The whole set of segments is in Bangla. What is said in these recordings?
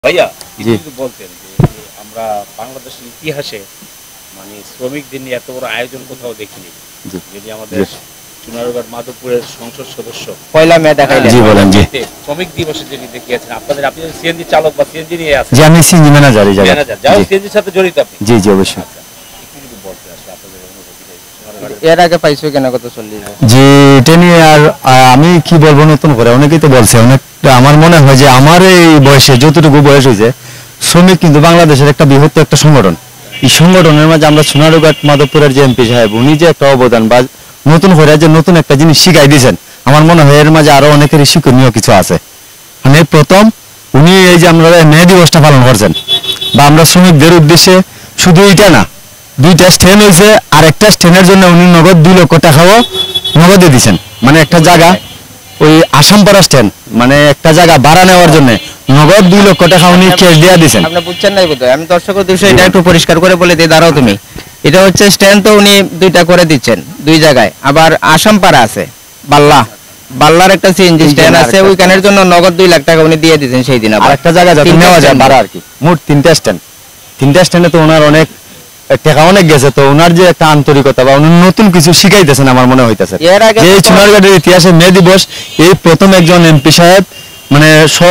ভাইয়া একটু বলতেন যে আমরা বাংলাদেশের ইতিহাসে মানে শ্রমিকদের নিয়ে এত বড় আয়োজন কোথাও দেখিনি। যদি আমাদের চুনারুঘাট মাধবপুরের সংসদ সদস্য পয়লা মে দেখাইলেন, জি বলেন, জি শ্রমিক দিবসে যিনি দেখিয়েছেন আপনাদের, আপনি সিএনজি চালক বা সিএনজি নিয়ে আছেন? জি, আমি সিএনজি ম্যানেজার, যাও সিএনজির সাথে জড়িত আপনি? জি জি অবশ্যই। একটু যদি বলতে আসলে আপনাদের অনুভূতিটা। এর আগে পাইছো কেন কত চল্লিশ? জি, এটা নিয়ে আর আমি কি বলবো নতুন করে, অনেকেই তো বলছে অনেকটা। আমার মনে হয় যে আমার এই বয়সে যতটুকু বয়স হয়েছে, শ্রমিক কিন্তু বাংলাদেশের একটা বৃহত্তর একটা সংগঠন। এই সংগঠনের মাঝে আমরা চুনারুঘাট মাধবপুরের যে এমপি সাহেব, উনি যে একটা অবদান বা নতুন করে যে নতুন একটা জিনিস শিখাই দিয়েছেন, আমার মনে হয় এর মাঝে আরো অনেকেরই শিক্ষণীয় কিছু আছে। মানে প্রথম উনি এই যে আমরা মে দিবসটা পালন করছেন, বা আমরা শ্রমিকদের উদ্দেশ্যে শুধু এইটা না, দুইটা স্ট্যান্ড হয়েছে, আর একটা স্ট্যান্ডের জন্য উনি নগদ 2 লক্ষ টাকাও নগদে দিচ্ছেন। মানে একটা জায়গা, ওই আসামপাড়া স্ট্যান্ড, মানে একটা জায়গা ভাড়া নেওয়ার জন্য নগদ 2 লক্ষ টাকা উনি ক্যাশ দিয়ে দিচ্ছেন। আপনি বুঝছেন নাই বোধহয়, আমি দর্শকের উদ্দেশ্যে এটা একটু পরিষ্কার করে বলে দিই। দাঁড়াও তুমি, এটা হচ্ছে স্ট্যান্ড, তো উনি 2টা করে দিচ্ছেন 2 জায়গায়। আবার আসামপাড়া আছে, বাল্লার একটা সিএনজি স্ট্যান্ড আছে, ওইখানের জন্য নগদ 2 লাখ টাকা উনি দিয়ে দিয়েছেন সেই দিন। আবার একটা জায়গা যাতে নেওয়া যায় ভাড়া আর কি, মোট 3টা স্ট্যান্ড। 3টা স্ট্যান্ডে তো ওনার অনেক টাকা অনেক গেছে। তো ওনার যে একটা আন্তরিকতা বা উনি নতুন কিছু শিখাইতেছেন, আমার মনে হইতেছে যে এই চুনারুঘাটের ইতিহাসে মে দিবস এই প্রথম একজন এমপি সাহেব মানে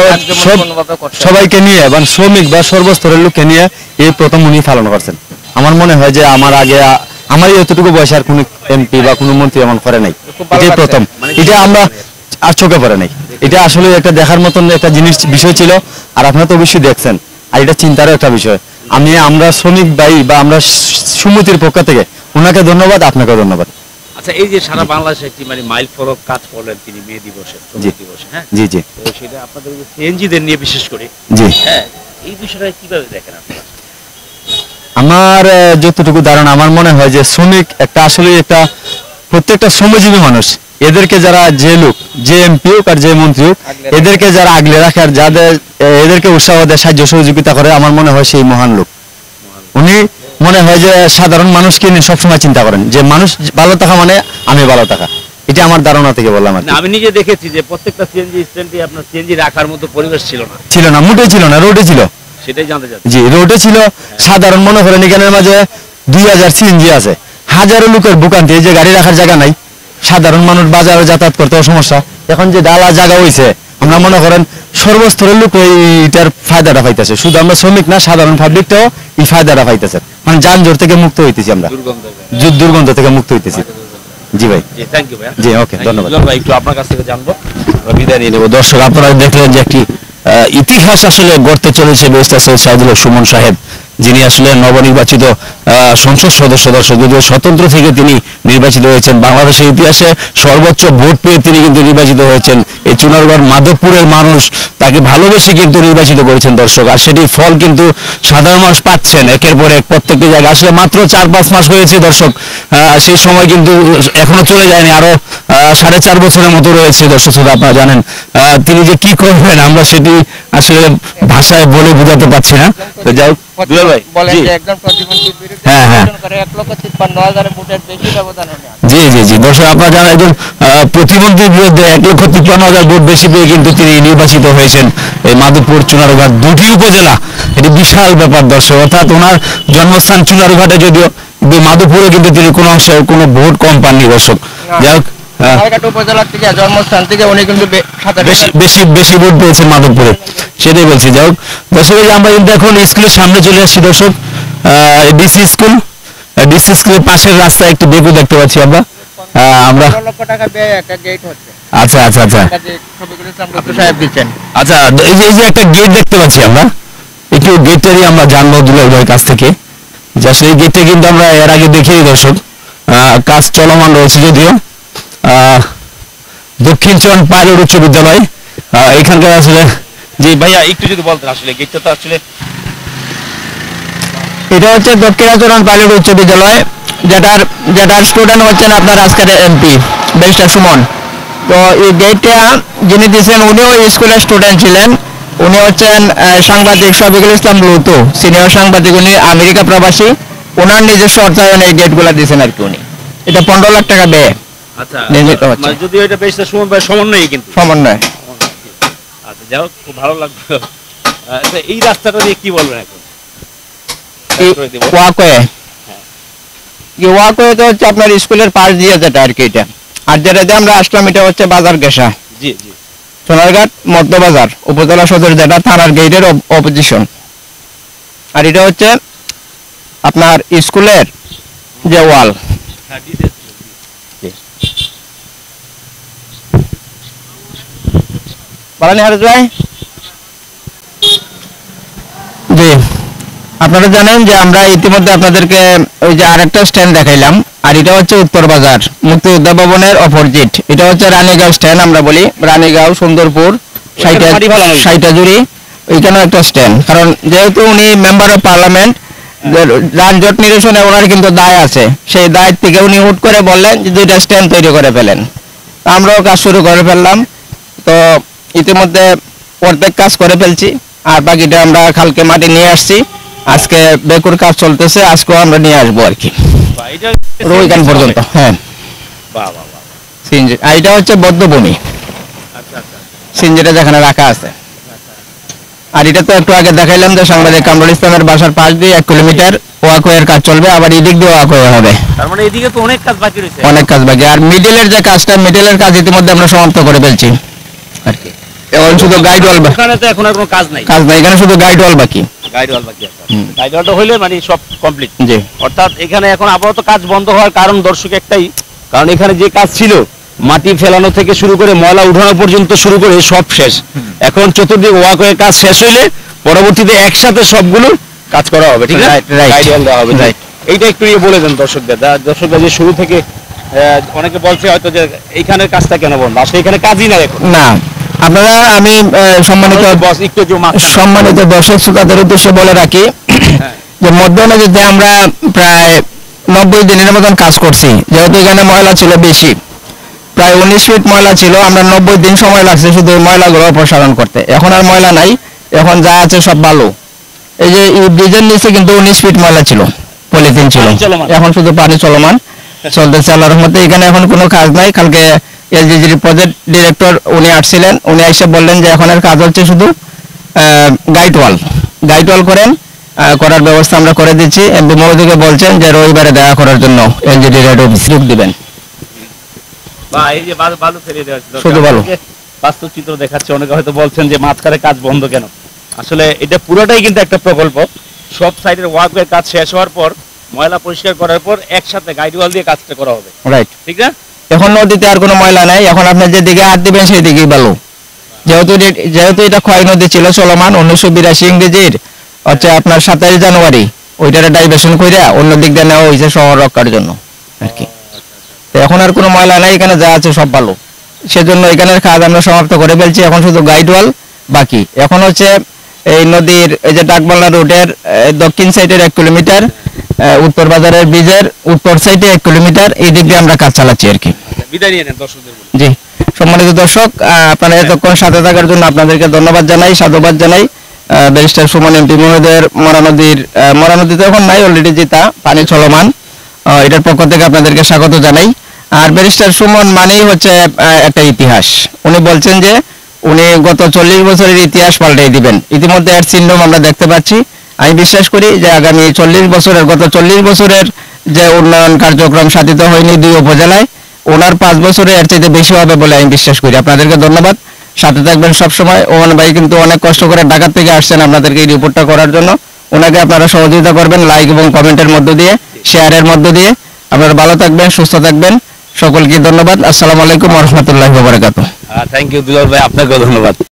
সবাইকে নিয়ে বা শ্রমিক বা সর্বস্তরের লোককে নিয়ে এই প্রথম উনি পালন করছেন। আমার মনে হয় যে আমার আগে আমার এতটুকু বয়সে আর কোনো এমপি বা কোনো মন্ত্রী এমন করে নাই, এটাই প্রথম। এটা আমরা আর চোখে পড়ে নাই। এটা আসলে একটা দেখার মতন একটা জিনিস বিষয় ছিল, আর আপনারা তো অবশ্যই দেখছেন। আর এটা চিন্তারও একটা বিষয়। আমরা শ্রমিক ভাই বা আমরা সুমতির পক্ষ থেকে ওনাকে ধন্যবাদ, আপনাকে ধন্যবাদ। আচ্ছা, এই যে সারা বাংলাদেশে একটি মানে মাইল ফলক কাজ করলেন তিনি মে দিবসে, শ্রমিক দিবসে, হ্যাঁ জি জি, তো সেটা আপনাদের সিএনজিদের নিয়ে বিশেষ করে, জি হ্যাঁ, এই বিষয়টা কিভাবে দেখেন আপনারা? আমার যতটুকু ধারণা, আমার মনে হয় যে শ্রমিক একটা আসলে একটা প্রত্যেকটা শ্রমজীবী মানুষ। এদেরকে যারা যে লোক, যে এমপি হোক আর যে মন্ত্রী হোক, এদেরকে যারা আগলে রাখে আর যাদের এদেরকে উৎসাহ দেয়, সাহায্য সহযোগিতা করে, আমার মনে হয় সেই মহান লোক। উনি মনে হয় যে সাধারণ মানুষকে নিয়ে সবসময় চিন্তা করেন যে মানুষ ভালো থাকা মানে আমি ভালো থাকা। এটা আমার ধারণা থেকে বললাম। আমি নিজে দেখেছি যে প্রত্যেকটা সিএনজি স্ট্যান্ডে আপনার সিএনজি রাখার মতো পরিবেশ ছিল না, মোটেই ছিল না, রোডে ছিল। সেটাই জানতে চাচ্ছি। জি, রোডে ছিল। সাধারণ মনে করেন এখানের মাঝে 2000 সিএনজি আছে, হাজারো লোকের ভোগান্তি, এই যে গাড়ি রাখার জায়গা নাই, সাধারণ মানুষ বাজারে যাতায়াত করতেও সমস্যা। এখন যে ডালা জায়গা হয়েছে, আমরা মনে করেন সর্বস্তরের লোক এইটার ফায়দাটা পাইতেছে। শুধু আমরা শ্রমিক না, সাধারণ পাবলিকটাও এই ফায়দাটা পাইতেছে। মানে যানজট থেকে মুক্ত হইতেছি, আমরা দুর্গন্ধ থেকে মুক্ত হইতেছি। জি ভাই, জি থ্যাংক ইউ ভাই। জি ওকে, ধন্যবাদ ভাই। একটু আপনার কাছ থেকে জানবো, বিদায় নিয়ে নেব। দর্শক, আপনারা দেখলেন যে একটি ইতিহাস আসলে গড়তে চলেছে ব্যারিস্টার সৈয়দ সাইদুল হক সুমন সাহেব, যিনি আসলে নবনির্বাচিত সংসদ সদস্য। দর্শক, যদিও স্বতন্ত্র থেকে তিনি নির্বাচিত হয়েছেন, বাংলাদেশের ইতিহাসে সর্বোচ্চ ভোট পেয়ে তিনি কিন্তু নির্বাচিত হয়েছেন। এই চুনারুঘাট মাধবপুরের মানুষ তাকে ভালোবেসে কিন্তু নির্বাচিত করেছেন দর্শক, আর সেটির ফল কিন্তু সাধারণ মানুষ পাচ্ছেন একের পর এক প্রত্যেকটি জায়গায়। আসলে মাত্র 4-5 মাস হয়েছে দর্শক, সেই সময় কিন্তু এখনো চলে যায়নি, আরো 4.5 বছরের মতো রয়েছে দর্শক। শুধু আপনারা জানেন তিনি যে কি করবেন, আমরা সেটি আসলে ভাষায় বলে বোঝাতে পারছি না। তো যাই হোক, দুলাল ভাই বলেন যে একজন প্রতিবন্ধীর বিরুদ্ধে করে 1,53,000 ভোটের বেশি ব্যবধান হলো। জি জি জি, দর্শক, আপনারা জানেন একজন প্রতিবন্ধীর বিরুদ্ধে 1,53,000 ভোট বেশি পেয়ে কিন্তু তিনি নির্বাচিত হয়েছেন। এই মাধবপুর চুনারুঘাট 2টি উপজেলা, এটি বিশাল ব্যাপার দর্শক। অর্থাৎ ওনার জন্মস্থান চুনারুঘাটে, যদিও মাধবপুরে কিন্তু তিনি কোনো অংশে কোনো ভোট কম পাননি দর্শক। যাই হোক, উপজেলা থেকে জন্মস্থান থেকে উনি কিন্তু বেশি ভোট পেয়েছেন মাধবপুরে, সেটাই বলছি। যাই হোক দর্শক, আমরা কিন্তু এখন স্কুলের সামনে চলে আসছি দর্শক। ডিসি স্কুলের পাশের রাস্তায় একটু বেগু দেখতে পাচ্ছি আমরা। আচ্ছা আচ্ছা আচ্ছা আচ্ছা, এই যে একটা গেট দেখতে পাচ্ছি আমরা, একটু গেটটারই আমরা জানবো দুলাল ভাইয়ের কাছ থেকে। আসলে এই গেটটা কিন্তু আমরা এর আগে দেখিনি দর্শক, কাজ চলমান রয়েছে। যদিও দক্ষিণ চরণ পাইলট উচ্চ বিদ্যালয় এখানকার আসলে। জি ভাইয়া, একটু যদি বলতেন আসলে গেটটা তো আসলে। এটা হচ্ছে দক্ষিণাচরণ পাইলট উচ্চ বিদ্যালয়, যেটার স্টুডেন্ট হচ্ছেন আপনার আজকের এমপি ব্যারিস্টার সুমন। তো এই গেটটা যিনি দিয়েছেন উনিও স্কুলের স্টুডেন্ট ছিলেন। উনি হচ্ছেন সাংবাদিক শফিকুল ইসলাম লুতু, সিনিয়র সাংবাদিক। উনি আমেরিকা প্রবাসী, ওনার নিজস্ব অর্থায়নে এই গেটগুলো দিয়েছেন আর কি উনি। এটা 15 লাখ টাকা ব্যয়। আচ্ছা, যদিও এটা ব্যারিস্টার সুমন ভাই সমন্বয়, কিন্তু সমন্বয়। আচ্ছা, যাই হোক, খুব ভালো লাগলো আচ্ছা, এই রাস্তাটা দিয়ে কি বলবেন এখন? ওয়াকওয়ে ওয়াকওয়ে তো হচ্ছে আপনার স্কুলের পাশ দিয়ে যেটা আর কি এটা, আর যেটা দিয়ে আমরা আসলাম এটা হচ্ছে বাজার গেসা, জি জি। সোনারঘাট মধ্য বাজার উপজেলা সদর যেটা থানার গেটের অপোজিশন। আর এটা হচ্ছে আপনার স্কুলের যে ওয়াল। হ্যাঁ, details জি। বালানি হারে ভাই, জি আপনারা জানেন যে আমরা ইতিমধ্যে আপনাদেরকে ওই যে আরেকটা স্ট্যান্ড দেখাইলাম, আর এটা হচ্ছে উত্তর বাজার মুক্তিযোদ্ধা ভবনের অপোজিট। এটা হচ্ছে রানীগাঁও স্ট্যান্ড, আমরা বলি রানীগাঁও সুন্দরপুর সাইটাজুরি, ওইখানেও একটা স্ট্যান্ড। কারণ যেহেতু উনি মেম্বার অফ পার্লামেন্ট, যানজট নিরসনে ওনার কিন্তু দায় আছে, সেই দায় থেকে উনি হুট করে বললেন যে দুইটা স্ট্যান্ড তৈরি করে ফেলেন। আমরাও কাজ শুরু করে ফেললাম, তো ইতিমধ্যে অর্ধেক কাজ করে ফেলছি, আর বাকিটা আমরা কালকে মাটি নিয়ে আসছি। আজকে বেকুর কাজ চলতেছে, আজকেও আমরা নিয়ে আসবো আর কি, বাহ, এটা ওইখান পর্যন্ত। হ্যাঁ, বাহ বাহ বাহ। সিনজি, আর এটা হচ্ছে বদ্ধভূমি, আচ্ছা আচ্ছা। সিনজিটা যেখানে রাখা আছে। আর এটা তো একটু আগে দেখাইলাম যে সাংবাদিক কামরুল ইসলামের বাসার পাশ দিয়ে 1 কিলোমিটার ওয়াকওয়ের কাজ চলবে, আবার এদিক দিয়ে ওয়াকওয়ে হবে, তার মানে এদিকে তো অনেক কাজ বাকি রয়েছে। অনেক কাজ বাকি। আর মিডলের যে কাজটা, মিডলের কাজ ইতিমধ্যে আমরা সমাপ্ত করে ফেলছি আর কি। এখন শুধু গাইড ওয়াল ওখানে তো এখন আর কোনো কাজ নাই, কাজ নাই, এখানে শুধু গাইড ওয়াল বাকি। গাইড ওয়াল বাকি আছে। গাইড ওয়ালটা হইলে মানে সব কমপ্লিট। জি, অর্থাৎ এখানে এখন আপাতত কাজ বন্ধ হওয়ার কারণ দর্শক একটাই, কারণ এখানে যে কাজ ছিল মাটি ফেলানো থেকে শুরু করে ময়লা উঠানো পর্যন্ত শুরু করে সব শেষ। এখন চতুর্দিক ওয়াকওয়ের কাজ শেষ হইলে পরবর্তীতে একসাথে সবগুলো কাজ করা হবে, ঠিক আছে? Right. গাইড ওয়াল দেওয়া হবে। Right. এইটা একটু বলে দেন দর্শকদের, দর্শকরা যে শুরু থেকে অনেকে বলছে হয়তো যে এইখানের কাজটা কেন বন্ধ, আসলে এখানে কাজই না এখন। না আপনারা, আমি সম্মানিত বস একটু সম্মানিত দর্শক শ্রোতাদের উদ্দেশ্যে বলে রাখি যে মধ্য নদীতে আমরা প্রায় 90 দিনের মতন কাজ করছি। যেহেতু এখানে ময়লা ছিল বেশি, প্রায় 19 ফিট ময়লা ছিল, আমরা 90 দিন সময় লাগছে শুধু এই ময়লাগুলো অপসারণ করতে। এখন আর ময়লা নাই, এখন যা আছে সব ভালো। এই যে এই ব্রিজের নিচে কিন্তু 19 ফিট ময়লা ছিল, পলিথিন ছিল, এখন শুধু পানি চলমান চলতেছে আল্লাহর রহমতে। এখানে এখন কোনো কাজ নাই। কালকে এলজিজির প্রজেক্ট ডিরেক্টর উনি আসছিলেন, উনি এসে বললেন যে এখন এর কাজ হচ্ছে শুধু গাইড ওয়াল করার ব্যবস্থা আমরা করে দিচ্ছি। এমপি মহোদয়কে বলছেন যে রবিবারে দেখা করার জন্য এলজিডি রেড অফিস দিবেন। বা এই যে বালু ফেলে দেওয়া হয়েছিল, শুধু বালু। বাস্তব চিত্র দেখাচ্ছে। অনেকে হয়তো বলছেন যে মাঝখানে কাজ বন্ধ কেন, আসলে এটা পুরোটাই কিন্তু একটা প্রকল্প। সব সাইডের ওয়াকওয়ে কাজ শেষ হওয়ার পর, ময়লা পরিষ্কার করার পর একসাথে গাইড ওয়াল দিয়ে কাজটা করা হবে, রাইট। ঠিক না? এখন নদীতে আর কোনো ময়লা নাই, এখন আপনি যেদিকে হাত দিবেন সেই দিকেই ভালো। যেহেতু এটা ক্ষয় নদী ছিল চলমান, 1982 ইংরেজির হচ্ছে আপনার 27 জানুয়ারি ওইটারে ডাইভার্সন কইরা অন্য দিক দিয়ে নেওয়া হয়েছে শহর রক্ষার জন্য আর কি। তো এখন আর কোনো ময়লা নাই, এখানে যা আছে সব ভালো। সেজন্য এখানের কাজ আমরা সমাপ্ত করে ফেলছি, এখন শুধু গাইড ওয়াল বাকি। এখন হচ্ছে এই নদীর এই যে ডাকবাংলা রোডের দক্ষিণ সাইডের 1 কিলোমিটার, উত্তর বাজারের ব্রিজের উত্তর সাইডে 1 কিলোমিটার, এই দিক দিয়ে আমরা কাজ চালাচ্ছি আর কি। বিদায় নিয়ে নেন দর্শকদের বলে। জি, সম্মানিত দর্শক, আপনারা এতক্ষণ সাথে থাকার জন্য আপনাদেরকে ধন্যবাদ জানাই, সাধুবাদ জানাই। ব্যারিস্টার সুমন এমপি মহোদয়ের মরা নদীতে এখন নাই, অলরেডি যেটা পানি চলমান, এটার পক্ষ থেকে আপনাদেরকে স্বাগত জানাই। আর ব্যারিস্টার সুমন মানেই হচ্ছে একটা ইতিহাস। উনি বলছেন যে উনি গত 40 বছরের ইতিহাস পাল্টাই দিবেন। ইতিমধ্যে এর চিহ্ন আমরা দেখতে পাচ্ছি। আমি বিশ্বাস করি যে আগামী গত 40 বছরের যে উন্নয়ন কার্যক্রম সাধিত হয়নি 2 উপজেলায়, ওনার 5 বছরে এর চাইতে বেশি হবে বলে আমি বিশ্বাস করি। আপনাদেরকে ধন্যবাদ, সাথে থাকবেন সবসময়। ওমান ভাই কিন্তু অনেক কষ্ট করে ঢাকা থেকে আসছেন আপনাদেরকে এই রিপোর্টটা করার জন্য। ওনাকে আপনারা সহযোগিতা করবেন লাইক এবং কমেন্টের মধ্য দিয়ে, শেয়ারের মধ্য দিয়ে। আপনারা ভালো থাকবেন, সুস্থ থাকবেন। সকলকে ধন্যবাদ। আসসালামু আলাইকুম ওয়া রাহমাতুল্লাহি ওয়া বারাকাতুহু। থ্যাংক ইউ দুলাল ভাই, আপনাকেও ধন্যবাদ।